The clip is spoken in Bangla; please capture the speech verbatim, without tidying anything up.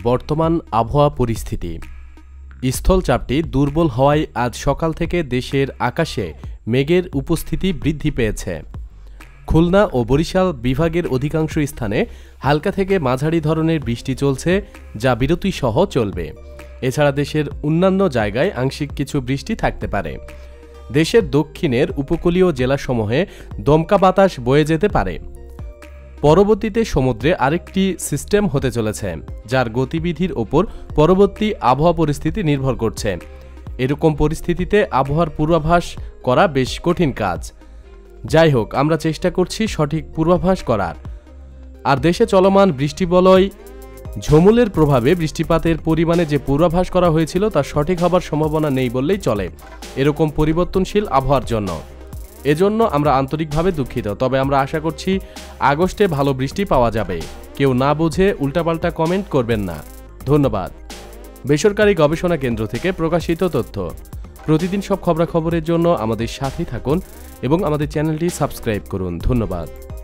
বর্তমান আবহাওয়া পরিস্থিতি। স্থলচাপটি দুর্বল হওয়ায় আজ সকাল থেকে দেশের আকাশে মেঘের উপস্থিতি বৃদ্ধি পেয়েছে। খুলনা ও বরিশাল বিভাগের অধিকাংশ স্থানে হালকা থেকে মাঝারি ধরনের বৃষ্টি চলছে, যা বিরতিসহ চলবে। এছাড়া দেশের অন্যান্য জায়গায় আংশিক কিছু বৃষ্টি থাকতে পারে। দেশের দক্ষিণের উপকূলীয় জেলাসমূহে দমকা বাতাস বয়ে যেতে পারে। পরবর্তীতে সমুদ্রে আরেকটি সিস্টেম হতে চলেছে, যার গতিবিধির ওপর পরবর্তী আবহাওয়া পরিস্থিতি নির্ভর করছে। এরকম পরিস্থিতিতে আবহাওয়ার পূর্বাভাস করা বেশ কঠিন কাজ। যাই হোক, আমরা চেষ্টা করছি সঠিক পূর্বাভাস করার। আর দেশে চলমান বৃষ্টিবলয় ঝমুলের প্রভাবে বৃষ্টিপাতের পরিমাণে যে পূর্বাভাস করা হয়েছিল তা সঠিক হবার সম্ভাবনা নেই বললেই চলে, এরকম পরিবর্তনশীল আবহাওয়ার জন্য। এজন্য আমরা আন্তরিকভাবে দুঃখিত। তবে আমরা আশা করছি আগস্টে ভালো বৃষ্টি পাওয়া যাবে। কেউ না বুঝে উল্টাপাল্টা কমেন্ট করবেন না। ধন্যবাদ। বেসরকারি গবেষণা কেন্দ্র থেকে প্রকাশিত তথ্য। প্রতিদিন সব খবরাখবরের জন্য আমাদের সাথেই থাকুন এবং আমাদের চ্যানেলটি সাবস্ক্রাইব করুন। ধন্যবাদ।